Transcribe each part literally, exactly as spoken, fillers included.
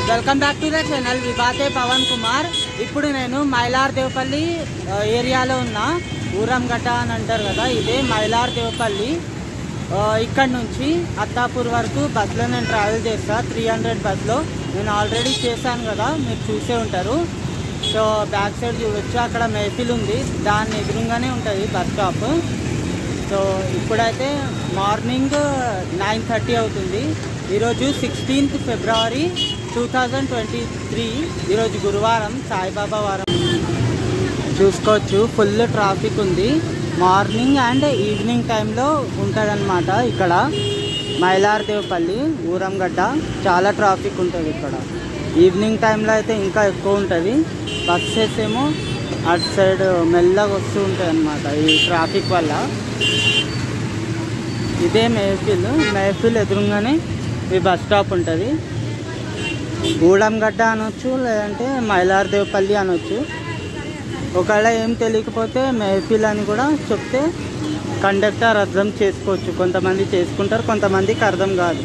Welcome back to the channel వివాదే పవన్ కుమార్. ఇప్పుడు నేను మైలార్ దేవపల్లి ఏరియాలో ఉన్న ఊరంగడ్డ అని అంటారు కదా, ఇదే మైలార్ దేవపల్లి. ఇక్కడ నుంచి అత్తాపూర్ వరకు బస్సులో నేను ట్రావెల్ చేస్తాను. త్రీ హండ్రెడ్ బస్సులో నేను ఆల్రెడీ చేశాను కదా, మీరు చూసే ఉంటారు. సో బ్యాక్ సైడ్ చూడొచ్చు, అక్కడ మెహఫిల్ ఉంది, దాని ఎదురుగానే ఉంటుంది బస్ స్టాప్. సో ఇప్పుడైతే మార్నింగ్ నైన్ థర్టీ అవుతుంది. ఈరోజు sixteenth February two thousand twenty three ఈరోజు గురువారం, సాయిబాబా వారం. చూసుకోవచ్చు, ఫుల్ ట్రాఫిక్ ఉంది. మార్నింగ్ అండ్ ఈవినింగ్ టైంలో ఉంటుందన్నమాట. ఇక్కడ మైలార్ దేవపల్లి ఊరంగడ్డ చాలా ట్రాఫిక్ ఉంటుంది ఇక్కడ. ఈవినింగ్ టైంలో అయితే ఇంకా ఎక్కువ ఉంటుంది. బస్సెస్ ఏమో అటు సైడ్ మెల్లగా వస్తూ ఉంటాయి అన్నమాట ఈ ట్రాఫిక్ వల్ల. ఇదే మెహఫిల్, మెహఫిల్ ఎదురుగానే ఈ బస్ స్టాప్ ఉంటుంది. గూడెంగడ్డ అనొచ్చు, లేదంటే మైలార్ దేవపల్లి అనొచ్చు. ఒకవేళ ఏం తెలియకపోతే మెహఫిల్ అని కూడా చెప్తే కండక్టర్ అర్థం చేసుకోవచ్చు. కొంతమంది చేసుకుంటారు, కొంతమందికి అర్థం కాదు.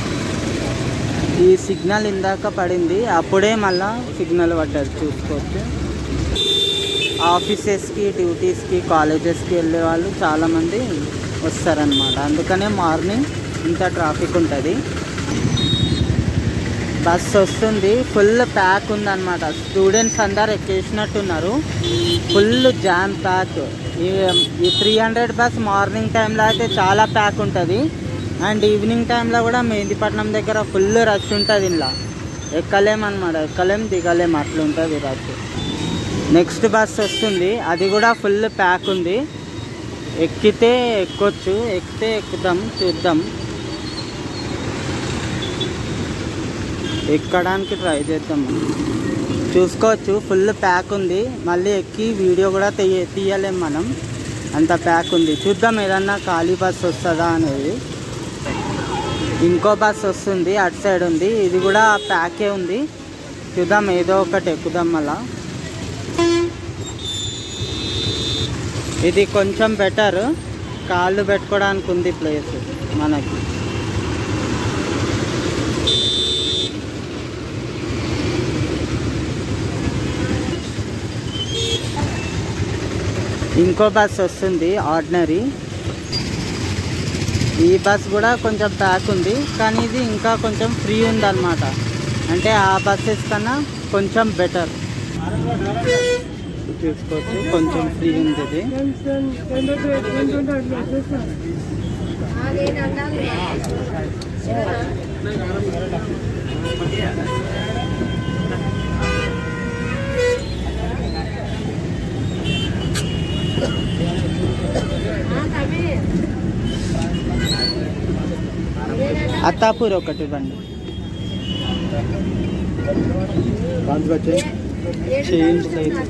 ఈ సిగ్నల్ ఇందాక పడింది, అప్పుడే మళ్ళా సిగ్నల్ పడ్డది. చూసుకోవచ్చు, ఆఫీసెస్కి, డ్యూటీస్కి, కాలేజెస్కి వెళ్ళే వాళ్ళు చాలామంది వస్తారనమాట. అందుకనే మార్నింగ్ ఇంత ట్రాఫిక్ ఉంటుంది. బస్ వస్తుంది, ఫుల్ ప్యాక్ ఉందన్నమాట. స్టూడెంట్స్ అందరు ఎక్కేసినట్టున్నారు. Full jam pack. ఈ త్రీ హండ్రెడ్ బస్ మార్నింగ్ టైంలో అయితే చాలా ప్యాక్ ఉంటుంది. అండ్ ఈవినింగ్ టైంలో కూడా మెహందీపట్నం దగ్గర ఫుల్ రష్ ఉంటుంది. ఇలా ఎక్కలేమన్నమాట, ఎక్కలేం దిగలేం, అట్లుంటుంది రష్. నెక్స్ట్ బస్ వస్తుంది, అది కూడా ఫుల్ ప్యాక్ ఉంది. ఎక్కితే ఎక్కొచ్చు, ఎక్కితే ఎక్కుదాం, చూద్దాం. ఎక్కడానికి ట్రై చేద్దాం. చూసుకోవచ్చు, ఫుల్ ప్యాక్ ఉంది. మళ్ళీ ఎక్కి వీడియో కూడా తీయ తీయలేం మనం, అంత ప్యాక్ ఉంది. చూద్దాం ఏదన్నా ఖాళీ బస్ వస్తుందా అనేది. ఇంకో బస్ వస్తుంది, అటు సైడ్ ఉంది, ఇది కూడా ప్యాకే ఉంది. చూద్దాం, ఏదో ఒకటి ఎక్కుదాం. మళ్ళా ఇది కొంచెం బెటర్, కాళ్ళు పెట్టుకోవడానికి ఉంది ప్లేస్ మనకి. ఇంకో బస్ వస్తుంది, ఆర్డినరీ. ఈ బస్ కూడా కొంచెం ప్యాక్ ఉంది, కానీ ఇది ఇంకా కొంచెం ఫ్రీ ఉందన్నమాట. అంటే ఆ బస్సెస్ కన్నా కొంచెం బెటర్. చూసుకోవచ్చు, కొంచెం ఫ్రీ ఉంది ఇది. అత్తాపూర్ ఒకటి ఇవ్వండి. చేంజ్ లేదు.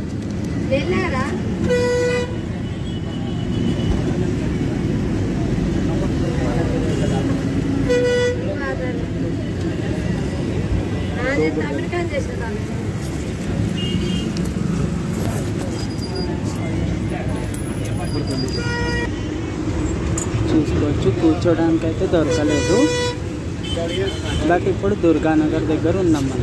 చూసుకోవచ్చు, కూర్చోడానికి అయితే దొరకలేదు. బట్ ఇప్పుడు దుర్గానగర్ దగ్గర ఉన్నాం మనం.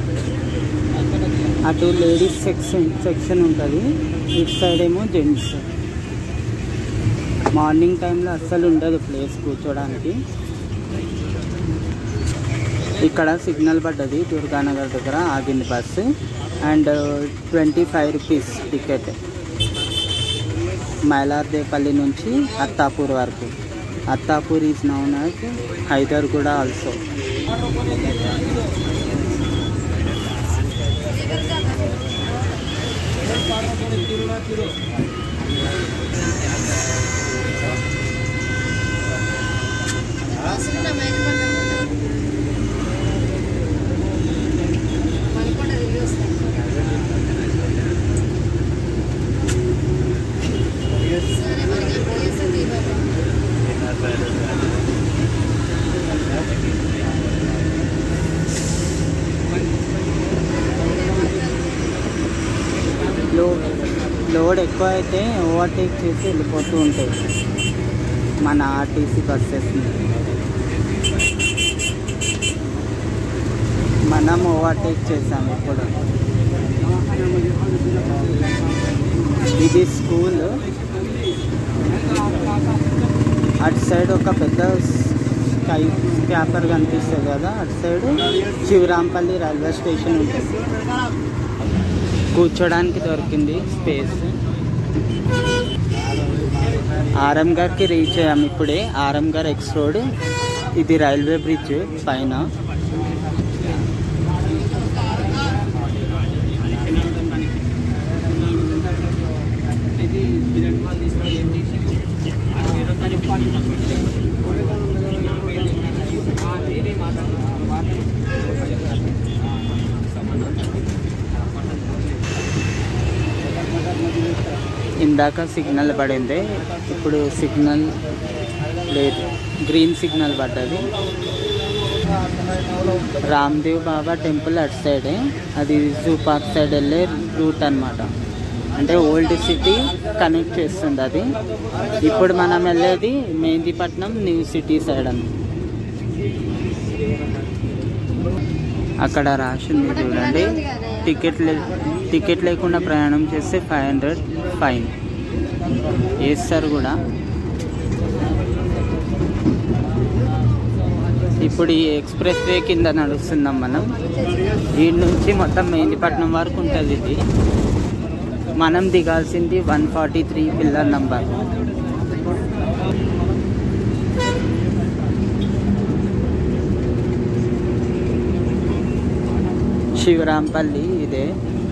అటు లేడీస్ సెక్షన్ సెక్షన్ ఉంటుంది, ఇటు సైడ్ ఏమో జెంట్స్. మార్నింగ్ టైంలో అస్సలు ఉండదు ప్లేస్ కూర్చోడానికి. ఇక్కడ సిగ్నల్ పడ్డది, దుర్గానగర్ దగ్గర ఆగింది bus. And twenty five rupees ticket, Mylardevpally నుంచి అత్తాపూర్ వరకు. Attapur is known as Hyderguda also. Load ఎక్కువ అయితే ఓవర్టేక్ చేసి వెళ్ళిపోతూ ఉంటాయి మన ఆర్టీసీ బస్సెస్ని. మన మనం ఓవర్టేక్ చేసాం ఇప్పుడు. ఇది స్కూల్. అటు సైడ్ ఒక పెద్ద స్కై స్కాపర్ కనిపిస్తుంది కదా, అటు సైడ్ శివరాంపల్లి రైల్వే స్టేషన్ ఉంటుంది. కూర్చోడానికి దొరికింది స్పేస్. ఆరంగర్కి రీచ్ అయ్యాం ఇప్పుడే. Aramghar X road. ఇది రైల్వే బ్రిడ్జ్ పైన. ఇందాక సిగ్నల్ పడింది, ఇప్పుడు సిగ్నల్ లేదు, గ్రీన్ సిగ్నల్ పడ్డది. రామ్దేవ్ బాబా టెంపుల్ అటు సైడే, అది జూ పార్క్ సైడ్ వెళ్ళే రూట్ అన్నమాట. అంటే ఓల్డ్ సిటీ కనెక్ట్ చేస్తుంది అది. ఇప్పుడు మనం వెళ్ళేది మెహందీపట్నం న్యూ సిటీ సైడ్ అని. అక్కడ రాసింది చూడండి, టికెట్ టికెట్ లేకుండా ప్రయాణం చేస్తే ఫైవ్ హండ్రెడ్ ఫైన్ వేస్తారు కూడా. ఇప్పుడు ఈ ఎక్స్ప్రెస్ వే కింద నడుస్తున్నాం మనం. ఈ నుంచి మొత్తం మెహందీపట్నం వరకు ఉంటుంది ఇది. మనం దిగాల్సింది one forty three pillar number. Shivrampally ఇదే.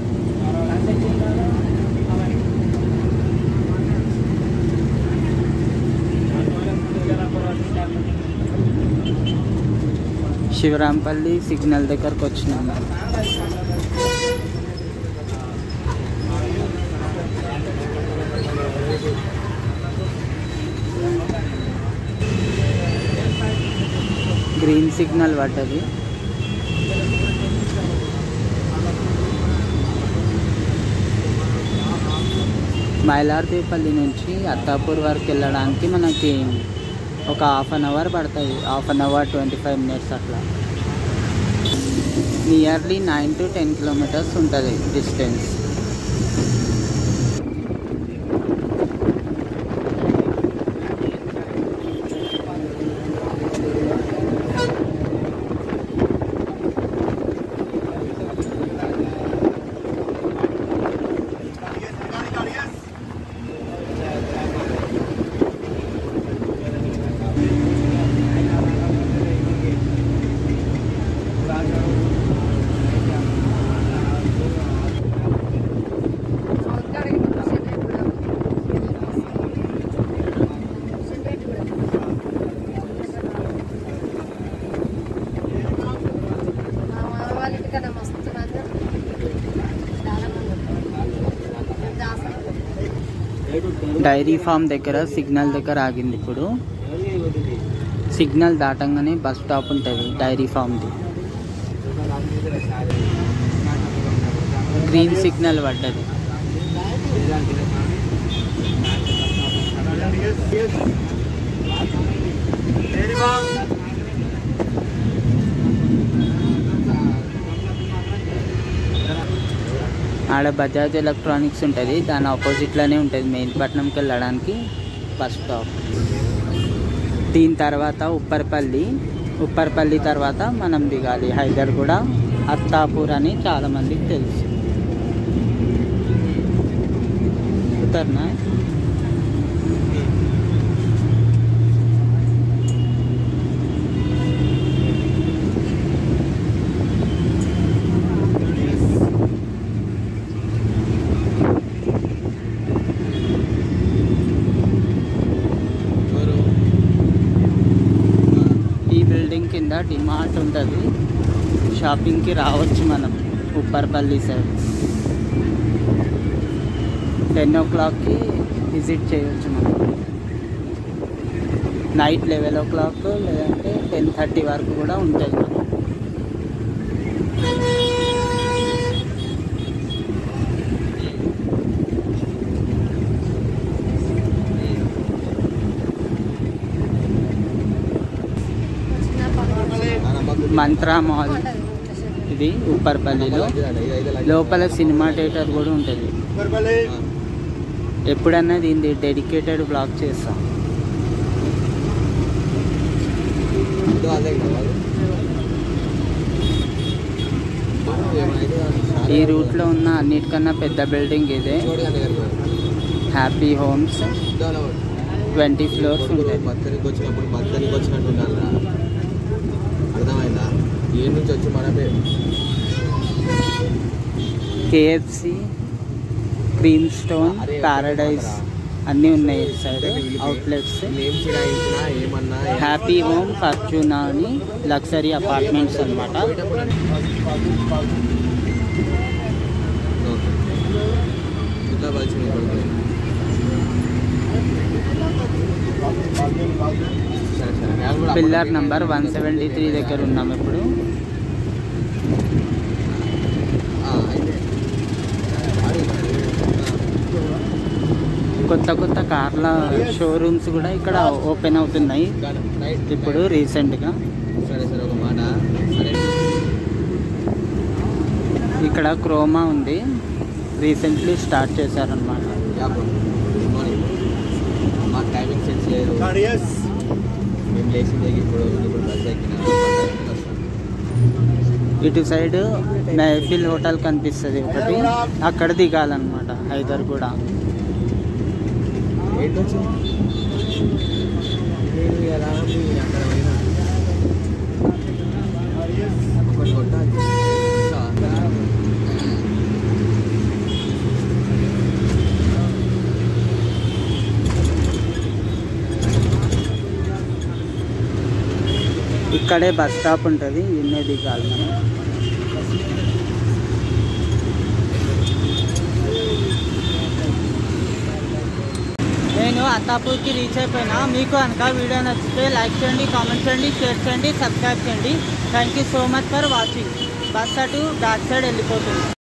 శివరాంపల్లి సిగ్నల్ దగ్గరకు వచ్చినాము. గ్రీన్ సిగ్నల్ పడ్డది. మైలార్దేపల్లి నుంచి అత్తాపూర్ వరకు వెళ్ళడానికి మనకి ఒక హాఫ్ అన్ అవర్ పడుతుంది. Half an hour twenty five minutes అట్లా. Nearly nine to ten kilometres ఉంటుంది డిస్టెన్స్. డైరీ ఫామ్ దగ్గర సిగ్నల్ దగ్గర ఆగింది. ఇప్పుడు సిగ్నల్ దాటంగానే బస్ స్టాప్ ఉంటుంది డైరీ ఫామ్ది. గ్రీన్ సిగ్నల్ పడ్డది. ఆడ బజాజ్ ఎలక్ట్రానిక్స్ ఉంటుంది, దాని ఆపోజిట్లోనే ఉంటుంది మెహందీపట్నంకి వెళ్ళడానికి బస్ స్టాప్. దీని తర్వాత ఉప్పర్పల్లి. ఉప్పర్పల్లి తర్వాత మనం దిగాలి హైదర్గూడ, అత్తాపూర్ అని చాలామందికి తెలుసు. ఉత్తర్నా కింద డిమార్ట్ ఉంటుంది. షాపింగ్కి రావచ్చు మనం ఉప్పర్పల్లి సైడ్. టెన్ ఓ క్లాక్కి విజిట్ చేయవచ్చు మనం. నైట్ లెవెన్ ఓ క్లాక్ లేదంటే టెన్ థర్టీ వరకు కూడా ఉంటుంది మనం. మంత్రా మాల్ ఇది ఉప్పర్పల్లిలో. లోపల సినిమా థియేటర్ కూడా ఉంటుంది. ఎప్పుడన్నా దీన్ని డెడికేటెడ్ బ్లాగ్ చేస్తాం. ఈ రూట్లో ఉన్న అన్నిటికన్నా పెద్ద బిల్డింగ్ ఇదే. హ్యాపీ హోమ్స్, ట్వంటీ ఫ్లోర్స్ ఉంటాయి. బద్దనికి వచ్చినప్పుడు బద్దనికి వచ్చినట్టు ఉండాలి. అర్థమైందా? ఏ నుంచి వచ్చి మనమే కేఎఫ్సి, క్రీమ్ స్టోన్, ప్యారడైజ్ అన్నీ ఉన్నాయి సైడ్ అవుట్లెట్స్. ఏమన్నా హ్యాపీ హోమ్, ఫార్చ్యూనా అని లగ్జరీ అపార్ట్మెంట్స్ అన్నమాట. Pillar number one seventy three దగ్గర ఉన్నాం ఇప్పుడు. కొత్త కొత్త కార్ల షోరూమ్స్ కూడా ఇక్కడ ఓపెన్ అవుతున్నాయి ఇప్పుడు రీసెంట్గా. ఇక్కడ క్రోమా ఉంది, రీసెంట్లీ స్టార్ట్ చేశారనమాట. టైమింగ్ సెన్స్ లేదు. మేము లేచిందే ఇప్పుడు బస్ ఎక్కిన. ఇటు సైడ్ మెహఫిల్ హోటల్ కనిపిస్తుంది ఒకటి, అక్కడ దిగాలన్నమాట. హైదర్ కూడా ఇక్కడే బస్ స్టాప్ ఉంటుంది, ఇన్నే దిగాలి మనం. నేను అత్తాపూర్కి రీచ్ అయిపోయినా. మీకు కనుక వీడియో నచ్చితే లైక్ చేయండి, కామెంట్ చేయండి, షేర్ చేయండి, సబ్స్క్రైబ్ చేయండి. Thank you so much for watching. Bus అటు బ్యాక్ సైడ్ వెళ్ళిపోతుంది.